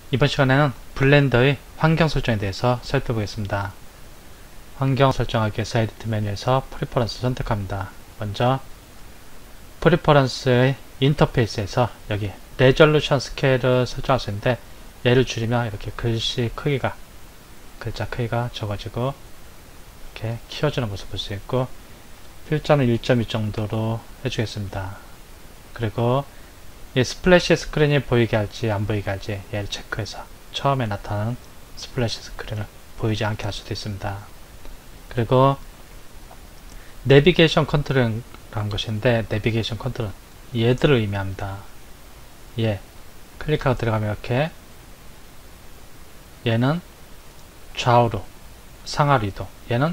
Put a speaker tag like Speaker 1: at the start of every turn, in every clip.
Speaker 1: 이번 시간에는 블렌더의 환경 설정에 대해서 살펴보겠습니다. 환경 설정하기 위해서 에디트 메뉴에서 프리퍼런스 선택합니다. 먼저 프리퍼런스의 인터페이스에서 여기 레졸루션 스케일을 설정할 수 있는데, 얘를 줄이면 이렇게 글자 크기가 적어지고 이렇게 키워지는 것을 볼 수 있고, 필자는 1.2 정도로 해주겠습니다. 그리고 이 스플래시 스크린이 보이게 할지 안 보이게 할지 얘를 체크해서 처음에 나타나는 스플래시 스크린을 보이지 않게 할 수도 있습니다. 그리고 내비게이션 컨트롤이라는 것인데, 내비게이션 컨트롤은 얘들을 의미합니다. 얘 클릭하고 들어가면 이렇게, 얘는 좌우로 상하로 이동, 얘는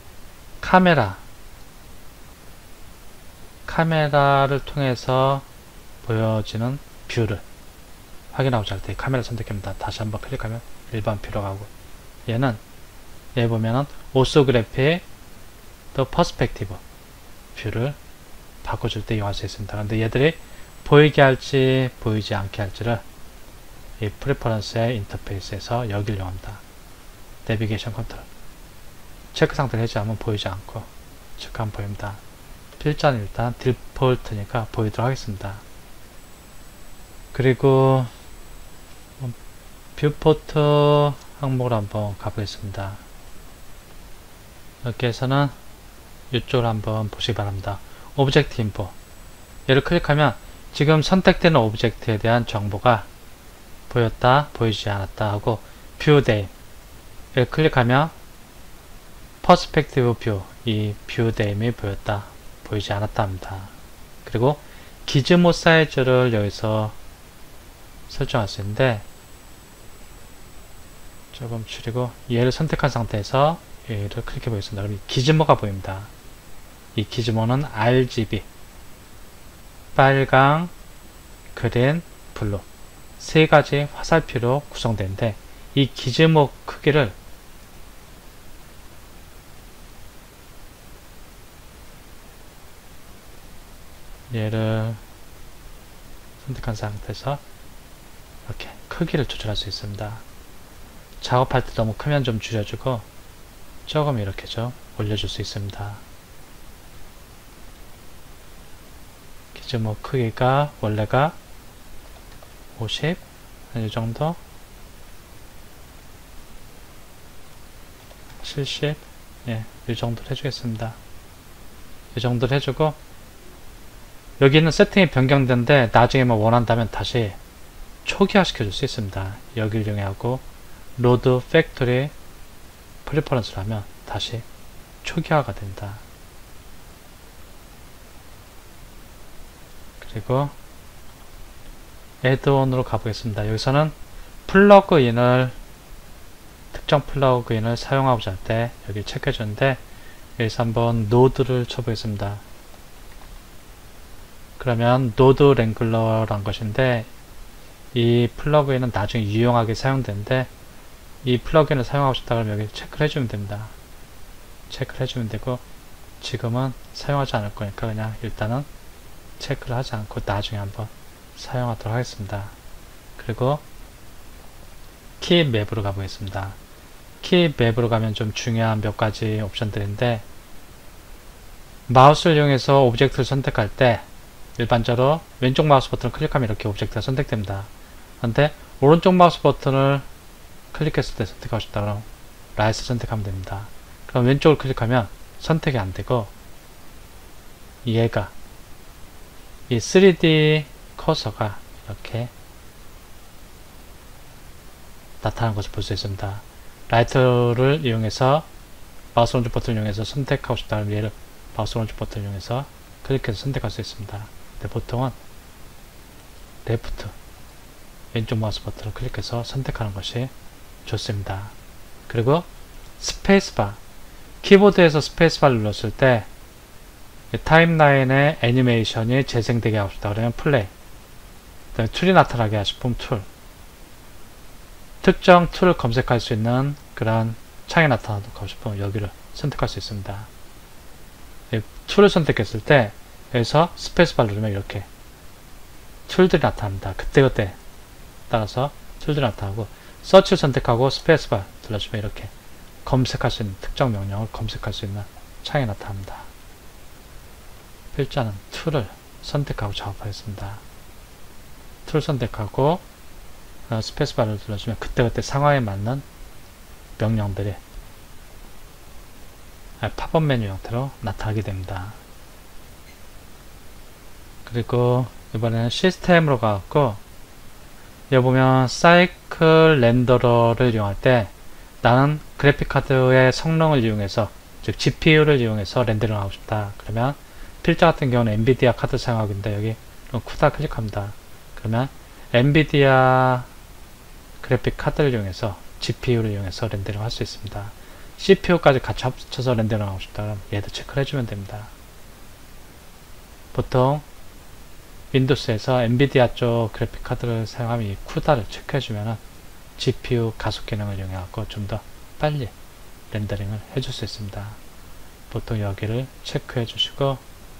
Speaker 1: 카메라를 통해서 보여지는 뷰를 확인하고자 할 때 카메라 선택합니다. 다시 한번 클릭하면 일반 뷰로 가고, 얘 보면은 오소그래피 또 퍼스펙티브 뷰를 바꿔줄 때 이용할 수 있습니다. 근데 얘들이 보이게 할지 보이지 않게 할지를 이 프리퍼런스의 인터페이스에서 여기를 이용합니다. 내비게이션 컨트롤 체크 상태를 해제하면 보이지 않고, 체크하면 보입니다. 필자는 일단 디폴트니까 보이도록 하겠습니다. 그리고 뷰포트 항목으로 한번 가보겠습니다. 여기에서는 이쪽으로 한번 보시기 바랍니다. 오브젝트 인포, 얘를 클릭하면 지금 선택되는 오브젝트에 대한 정보가 보였다, 보이지 않았다 하고, 뷰 네임 얘를 클릭하면 퍼스펙티브 뷰, 이 뷰 네임이 보였다, 보이지 않았다 합니다. 그리고 기즈모 사이즈를 여기서 설정할 수 있는데, 조금 줄이고 얘를 선택한 상태에서 얘를 클릭해 보겠습니다. 그럼 기즈모가 보입니다. 이 기즈모는 RGB, 빨강, 그린, 블루 세 가지 화살표로 구성되는데, 이 기즈모 크기를 얘를 선택한 상태에서 이렇게 크기를 조절할 수 있습니다. 작업할 때 너무 크면 좀 줄여주고, 조금 이렇게 좀 올려줄 수 있습니다. 기즈모 크기가 원래가 50, 이 정도, 70, 이 정도로 해주겠습니다. 이 정도로 해주고, 여기는 세팅이 변경되는데 나중에 뭐 원한다면 다시 초기화 시켜줄 수 있습니다. 여기를 이용하고 로드 팩토리 프리퍼런스를 하면 다시 초기화가 됩니다. 그리고 애드온으로 가보겠습니다. 여기서는 특정 플러그인을 사용하고자 할 때 여기 체크해 주는데, 여기서 한번 노드를 쳐보겠습니다. 그러면 노드 랭글러란 것인데, 이 플러그인은 나중에 유용하게 사용되는데, 이 플러그인을 사용하고 싶다 그러면 여기 체크를 해주면 됩니다. 체크를 해주면 되고, 지금은 사용하지 않을 거니까 그냥 일단은 체크를 하지 않고 나중에 한번 사용하도록 하겠습니다. 그리고 키 맵으로 가보겠습니다. 키 맵으로 가면 좀 중요한 몇 가지 옵션들인데, 마우스를 이용해서 오브젝트를 선택할 때 일반적으로 왼쪽 마우스 버튼을 클릭하면 이렇게 오브젝트가 선택됩니다. 그런데 오른쪽 마우스 버튼을 클릭했을 때 선택하고 싶다 그러면 라이트 선택하면 됩니다. 그럼 왼쪽을 클릭하면 선택이 안되고, 얘가 이 3D 커서가 이렇게 나타나는 것을 볼 수 있습니다. 라이트를 이용해서 마우스 오른쪽 버튼을 이용해서 선택하고 싶다 그러면 얘를 마우스 오른쪽 버튼을 이용해서 클릭해서 선택할 수 있습니다. 근데 보통은 레프트 왼쪽 마우스 버튼을 클릭해서 선택하는 것이 좋습니다. 그리고 스페이스바, 키보드에서 스페이스바를 눌렀을 때 타임라인의 애니메이션이 재생되게 하고 싶다 그러면 플레이, 그 다음에 툴이 나타나게 하고 싶으면 툴, 특정 툴을 검색할 수 있는 그런 창이 나타나고 싶으면 여기를 선택할 수 있습니다. 툴을 선택했을 때 여기서 스페이스바를 누르면 이렇게 툴들이 나타납니다. 그때그때 따라서 툴들이 나타나고 서치를 선택하고 스페이스바 눌러주면 이렇게 검색할 수 있는 특정 명령을 검색할 수 있는 창이 나타납니다. 필자는 툴을 선택하고 작업하겠습니다. 툴 선택하고 스페이스바를 눌러주면 그때그때 상황에 맞는 명령들이 팝업 메뉴 형태로 나타나게 됩니다. 그리고 이번에는 시스템으로 가고 여기 보면 사이클 렌더러를 이용할 때 나는 그래픽카드의 성능을 이용해서 즉 GPU를 이용해서 렌더링을 하고 싶다. 그러면 필자 같은 경우는 엔비디아 카드 사용하고 있는데 여기 쿠다 클릭합니다. 그러면 엔비디아 그래픽 카드를 이용해서 GPU를 이용해서 렌더링을 할 수 있습니다. CPU까지 같이 합쳐서 렌더링을 하고 싶다. 그럼 얘도 체크를 해주면 됩니다. 보통 윈도우스에서 엔비디아 쪽 그래픽 카드를 사용하면 이 쿠다를 체크해주면 GPU 가속 기능을 이용해서 좀 더 빨리 렌더링을 해줄 수 있습니다. 보통 여기를 체크해 주시고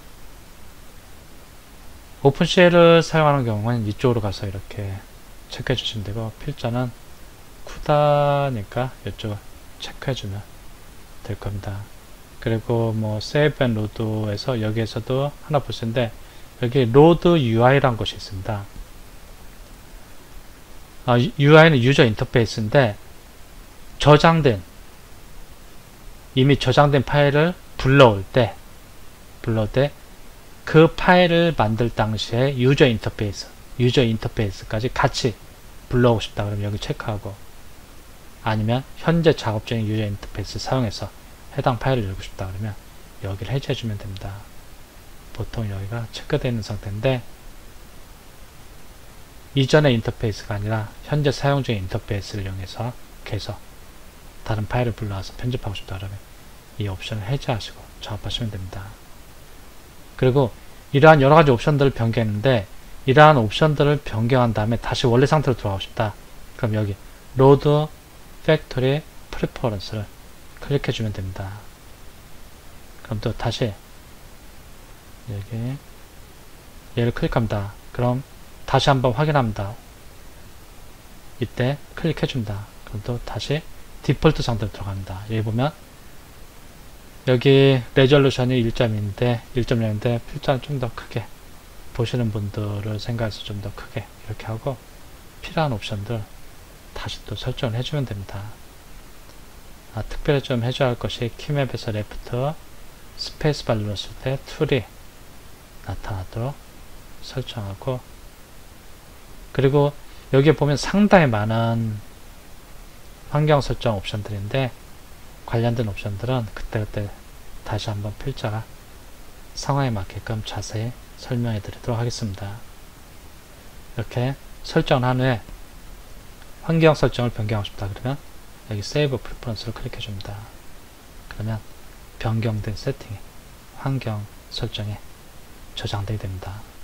Speaker 1: 오픈CL을 사용하는 경우는 이쪽으로 가서 이렇게 체크해 주시면 되고 필자는 쿠다니까 이쪽을 체크해 주면 될 겁니다. 그리고 뭐 세이브 앤 로드에서 여기에서도 하나 볼 수 있는데 여기 로드 UI라는 것이 있습니다. UI는 유저 인터페이스인데 이미 저장된 파일을 불러올 때 그 파일을 만들 당시에 유저 인터페이스까지 같이 불러오고 싶다 그러면 여기 체크하고 아니면 현재 작업 중인 유저 인터페이스 사용해서 해당 파일을 열고 싶다 그러면 여기를 해제해 주면 됩니다. 보통 여기가 체크되어 있는 상태인데 이전의 인터페이스가 아니라 현재 사용 중인 인터페이스를 이용해서 계속 다른 파일을 불러와서 편집하고 싶다 그러면 이 옵션을 해제하시고 작업하시면 됩니다. 그리고 이러한 여러가지 옵션들을 변경했는데 이러한 옵션들을 변경한 다음에 다시 원래 상태로 돌아가고 싶다. 그럼 여기 로드 팩토리 프리퍼런스를 클릭해 주면 됩니다. 그럼 또 다시 여기 얘를 클릭합니다. 그럼 다시 한번 확인합니다. 이때 클릭해 줍니다. 그럼 또 다시 디폴트 상태로 들어갑니다. 여기 보면 여기 레졸루션이 1.0인데 필자는 좀 더 크게 보시는 분들을 생각해서 좀 더 크게 이렇게 하고 필요한 옵션들 다시 또 설정을 해주면 됩니다. 특별히 좀 해줘야 할 것이 키맵에서 레프트 스페이스바 눌렀을 때 툴이 나타나도록 설정하고 그리고 여기에 보면 상당히 많은 환경 설정 옵션들인데 관련된 옵션들은 그때그때 다시 한번 필자가 상황에 맞게끔 자세히 설명해 드리도록 하겠습니다. 이렇게 설정을 한 후에 환경 설정을 변경하고 싶다 그러면 여기 세이브 프리퍼런스를 클릭해 줍니다. 그러면 변경된 세팅이 환경 설정에 저장되게 됩니다.